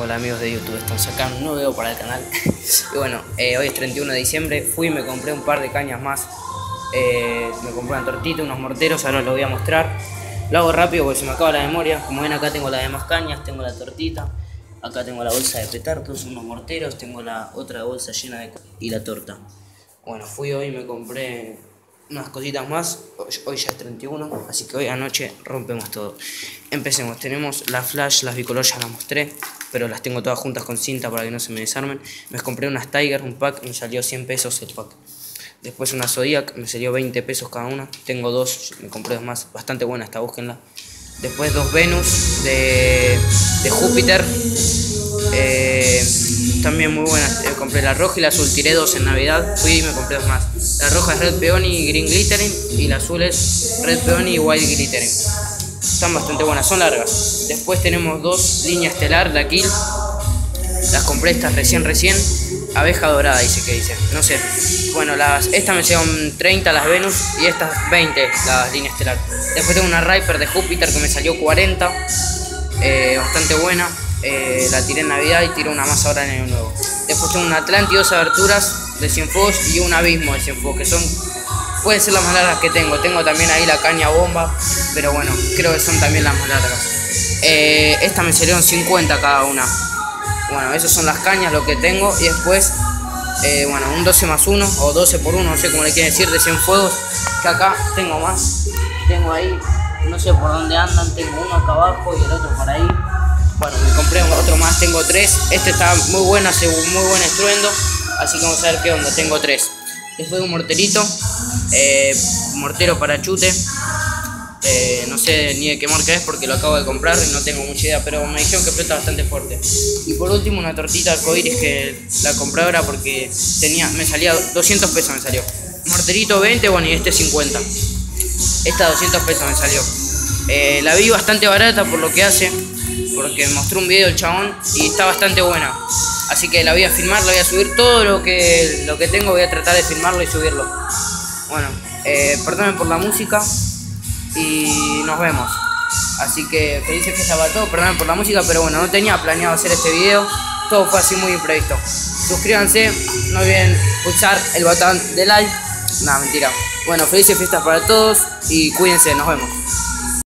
Hola amigos de YouTube, estamos acá en un nuevo video para el canal. Y bueno, hoy es 31 de diciembre, fui y me compré un par de cañas más. Me compré una tortita, unos morteros, ahora lo voy a mostrar. Lo hago rápido porque se me acaba la memoria. Como ven, acá tengo las demás cañas, tengo la tortita, acá tengo la bolsa de petardos, unos morteros, tengo la otra bolsa llena de y la torta. Bueno, fui hoy y me compré unas cositas más. Hoy ya es 31, así que hoy anoche rompemos todo. Empecemos, tenemos la flash, las bicolor ya las mostré, pero las tengo todas juntas con cinta para que no se me desarmen. Me compré unas Tiger, un pack, me salió 100 pesos el pack. Después una Zodiac, me salió 20 pesos cada una. Tengo dos, me compré dos más, bastante buena esta, búsquenla. Después dos Venus de Júpiter, también muy buenas. Compré la roja y la azul, tiré dos en Navidad, fui y me compré dos más. La roja es Red Peony y Green Glittering, y la azul es Red Peony y White Glittering. Están bastante buenas, son largas. Después tenemos dos líneas estelar, la Kill. Las compré estas recién. Abeja dorada dice que dice, no sé. Bueno, estas me llevan 30 las Venus y estas 20 las líneas estelar. Después tengo una Riper de Júpiter que me salió 40, bastante buena. La tiré en Navidad y tiré una más ahora en el nuevo. Después tengo una Atlantis, dos aberturas de Cienfuegos y un Abismo de Cienfuegos, que son, pueden ser las más largas que tengo. Tengo también ahí la caña bomba, pero bueno, creo que son también las más largas. Estas me salieron 50 cada una. Bueno, esas son las cañas, lo que tengo. Y después, bueno, un 12 más 1 o 12 por 1, no sé cómo le quieren decir, de Cienfuegos. Que acá tengo más. Tengo ahí, no sé por dónde andan. Tengo uno acá abajo y el otro por ahí. Bueno, me compré otro más, tengo 3. Este está muy bueno, hace muy buen estruendo. Así que vamos a ver qué onda, tengo 3. Después un morterito, mortero para chute. No sé ni de qué marca es porque lo acabo de comprar y no tengo mucha idea, pero me dijeron que explota bastante fuerte. Y por último una tortita arcoiris que la compré ahora porque me salía 200 pesos me salió. Morterito 20, bueno, y este 50. Esta 200 pesos me salió. La vi bastante barata por lo que hace, porque mostró un video el chabón y está bastante buena. Así que la voy a filmar, la voy a subir, todo lo que tengo voy a tratar de filmarlo y subirlo. Bueno, perdonen por la música y nos vemos. Así que felices fiestas para todos, perdonen por la música, pero bueno, no tenía planeado hacer este video, todo fue así muy imprevisto. Suscríbanse, no olviden pulsar el botón de like. Nada, mentira. Bueno, felices fiestas para todos y cuídense, nos vemos.